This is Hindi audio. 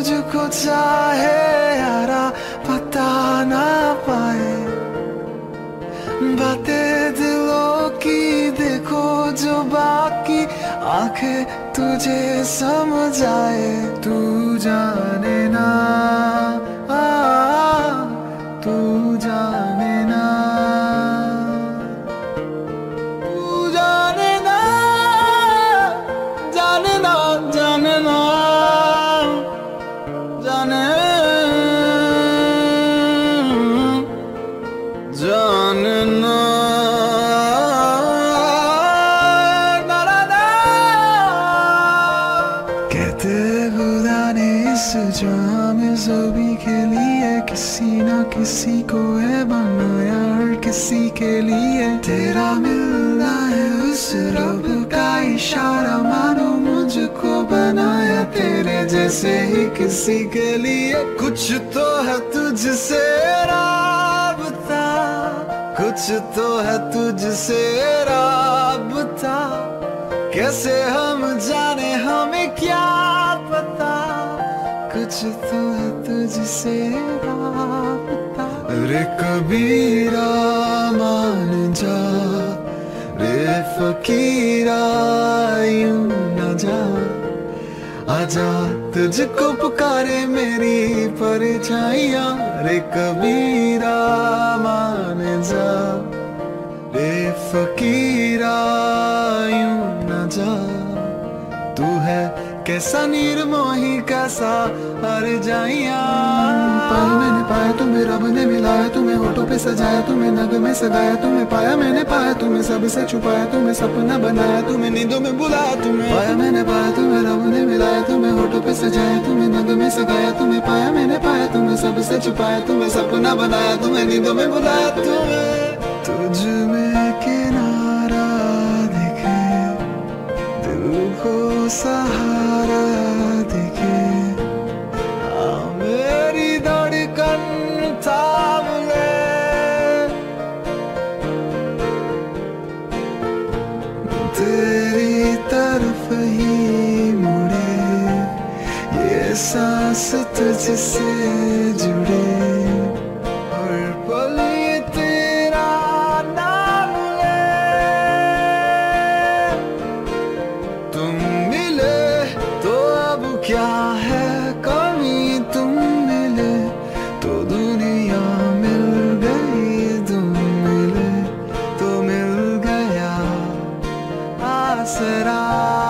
तुझको चाहे यारा पता ना पाए, बातें दिलों की देखो जो बाकी आंखें तुझे समझ आए। तू जाने ना, तू जाने ना, तू जाने ना, जाने ना, जाने ना, जाने जानना। कहते खुदा ने इस जाम ज़बी के लिए किसी ना किसी को है बनाया, हर किसी के लिए तेरा मिलना है उस रब का इशारा, मानो मुझको बनाया तेरे जैसे ही किसी के लिए। कुछ तो है तुझसे राबता, कुछ तो है तुझसे राबता, कैसे हम जाने हमें क्या पता, कुछ तो है तुझसे राबता। रे कबीरा मान जा, रे फकीरा यूं न जा, आजा तुझको पुकारे मेरी परछाइयाँ। रे कबीरा मान जा, रे फकीरा यूं न जा, तू है कैसा निर्मोही कैसा हर जाइया। पाया मैंने पाया तुम्हें रब ने मिलाया, तुम्हें होठों पे सजाया, तुम्हें नग में सगाया, तुम्हें पाया मैंने पाया, तुम्हें सबसे छुपाया, तुम्हें सपना बनाया, तुम्हें नींदों में बुलाया। तुम्हें पाया मैंने पाया, तुम्हें रब ने मिलाया, तुम्हें होठों पे सजाया, तुम्हें नग में सगाया, तुम्हें पाया मैंने पाया, तुम्हें सबसे छुपाया, तुम्हें सपना बनाया, तुम्हें नींदों में बुलाया। तुम्हें तुझ में किनारा दिखे, दिल को सहारा दिखे, मेरी धड़कन थाम ले, तेरी तरफ ही मुड़े, ये सांस तुझसे जुड़े, हर पल ये तेरा नाम ले। तुम मिले तो अब क्या है कमी, तुम मिले तो दुनिया मिल गई, तुम मिले तो मिल गया आसरा।